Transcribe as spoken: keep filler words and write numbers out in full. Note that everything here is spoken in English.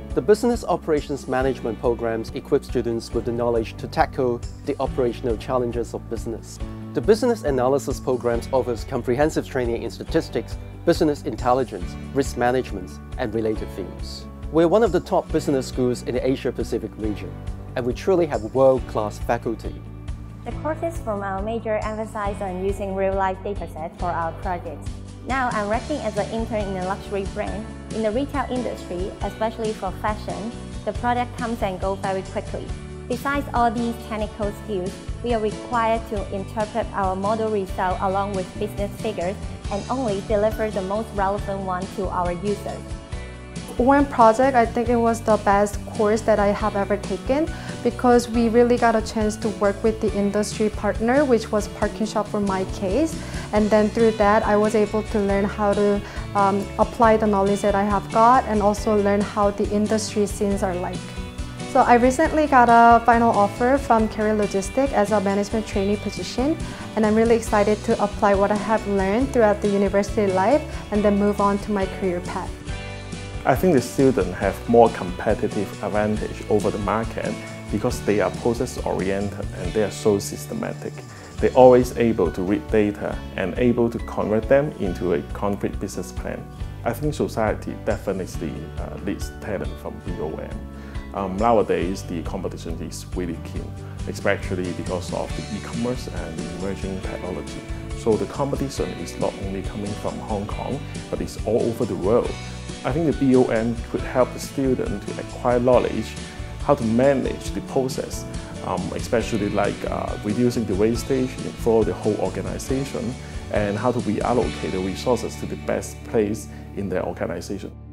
The Business Operations Management programs equip students with the knowledge to tackle the operational challenges of business. The Business Analysis programs offers comprehensive training in statistics, business intelligence, risk management, and related fields. We're one of the top business schools in the Asia-Pacific region, and we truly have world-class faculty. The courses from our major emphasize on using real-life datasets for our projects. Now I'm working as an intern in a luxury brand. In the retail industry, especially for fashion, the product comes and goes very quickly. Besides all these technical skills, we are required to interpret our model result along with business figures and only deliver the most relevant one to our users. O M project, I think it was the best course that I have ever taken because we really got a chance to work with the industry partner, which was ParknShop for my case. And then through that, I was able to learn how to um, apply the knowledge that I have got and also learn how the industry scenes are like. So I recently got a final offer from Carrier Logistics as a management trainee position, and I'm really excited to apply what I have learned throughout the university life and then move on to my career path. I think the students have more competitive advantage over the market because they are process-oriented and they are so systematic. They're always able to read data and able to convert them into a concrete business plan. I think society definitely uh, needs talent from B O M. Um, nowadays, the competition is really keen, especially because of the e-commerce and the emerging technology. So the competition is not only coming from Hong Kong, but it's all over the world. I think the B O M could help the student to acquire knowledge, how to manage the process, um, especially like uh, reducing the wastage for the whole organization, and how to reallocate the resources to the best place in the organization.